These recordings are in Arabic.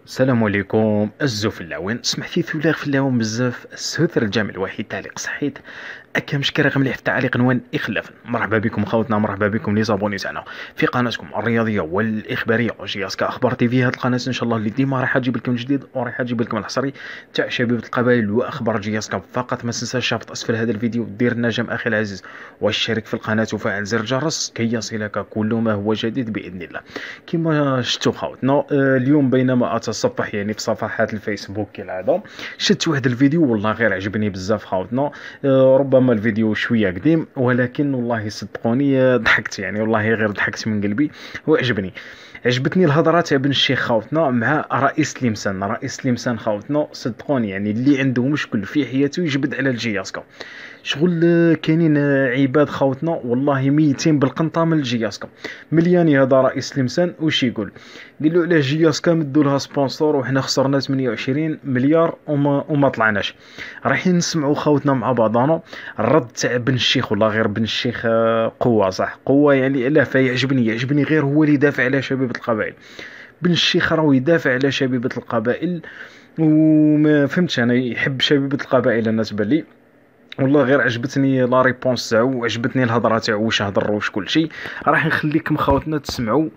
السلام عليكم. الزو في اللاوين سمعتي ثلاغ في اللاوين بزاف السهوثر الجامع الوحيد تعليق صحيت اكا مشكل راه مليح في التعليق نوان اخلاف. مرحبا بكم خوتنا، مرحبا بكم لي زابوني تاعنا في قناتكم الرياضيه والاخباريه جياسكا اخبار تي في. هاد القناه ان شاء الله اللي ديما راح تجيب لكم جديد وراح تجيب لكم الحصري تاع شبيبه القبائل واخبار جياسكا فقط. ما تنساش شافط اسفل هذا الفيديو دير النجم اخي العزيز واشترك في القناه وفعل زر الجرس كي يصلك كل ما هو جديد باذن الله. كما شفتوا خوتنا اليوم بينما اتصفح يعني في صفحات الفيسبوك كالعاده شفت واحد الفيديو والله غير عجبني بزاف خوتنا. ربما الفيديو شويه قديم ولكن والله صدقوني ضحكت يعني والله غير ضحكت من قلبي وعجبني. عجبتني الهضره تاع بن الشيخ خوتنا مع رئيس لمسان. رئيس لمسان خوتنا صدقوني يعني اللي عنده مشكل في حياته يجبد على الجياسكا. شغل كاينين عباد خوتنا والله ميتين بالقنطه من الجياسكا. ملياني هذا رئيس لمسان وش يقول؟ قال له علاه جياسكا مدوا لها سبونسور وحنا خسرنا 28 مليار وما طلعناش. رايحين نسمعوا خوتنا مع بعضنا الرد تاع بن الشيخ. والله غير بن الشيخ قوه صح قوه يعني لا يعجبني غير هو اللي يدافع على شبيبه القبائل. بن الشيخ راهو يدافع على شبيبه القبائل وما فهمتش انا يحب شبيبه القبائل. الناس بالي والله غير عجبتني لا ريبونس تاعو وعجبتني الهضره تاعو واش هضر واش كلشي. راح نخليكم خوتنا تسمعوا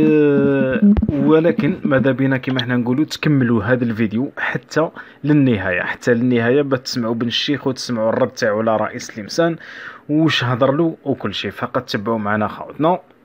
ولكن ماذا بينا كما احنا نقولوا تكملوا هذا الفيديو حتى للنهايه باش تسمعوا بن الشيخ وتسمعوا الرد تاعو على رئيس لمسان واش هضر له وكل شيء. فقط تبعوا معنا خوتنا.